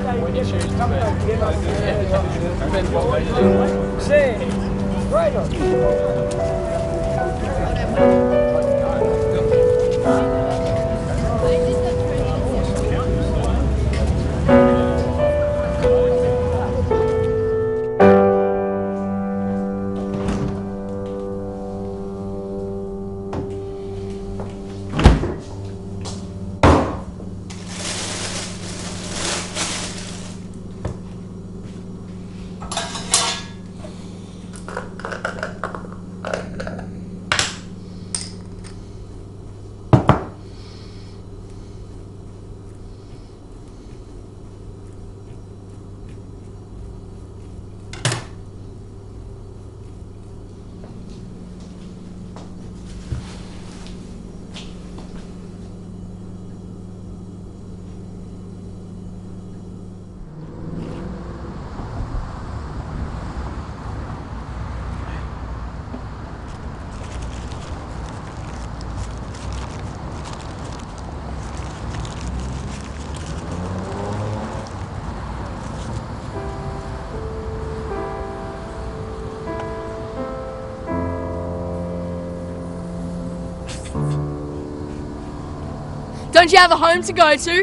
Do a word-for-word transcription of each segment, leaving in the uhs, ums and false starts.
when you choose to spend what they do. See, right on. Don't you have a home to go to?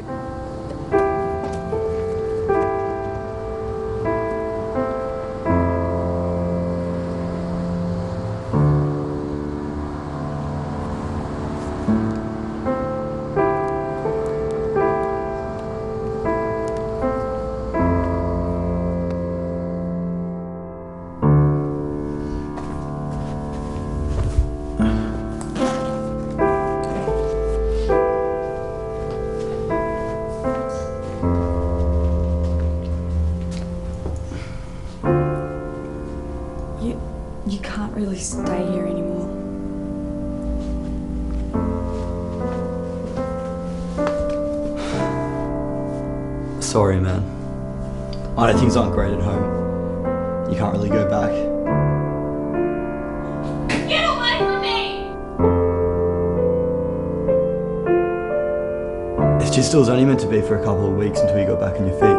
You, you can't really stay here anymore. Sorry, man. I know things aren't great at home. You can't really go back. Get away from me! It's just it was only meant to be for a couple of weeks until you got back on your feet.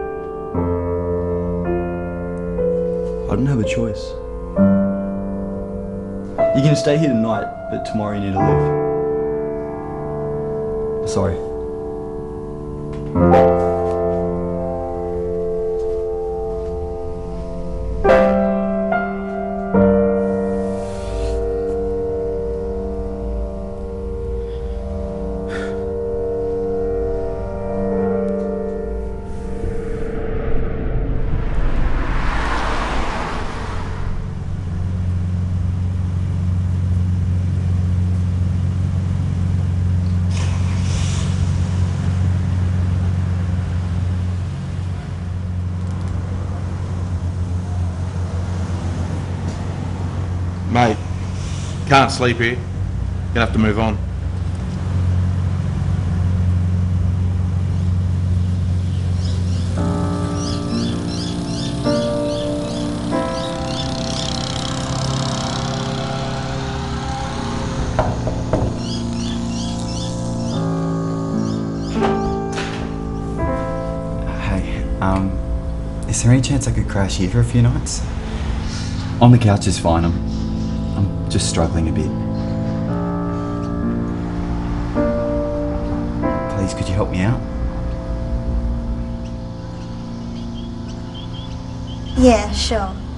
I didn't have a choice. You can stay here tonight, but tomorrow you need to leave. Sorry. Mate, can't sleep here. Gonna have to move on. Hey, um, is there any chance I could crash here for a few nights? On the couch is fine. I'm, I'm just struggling a bit. Please, could you help me out? Yeah, sure.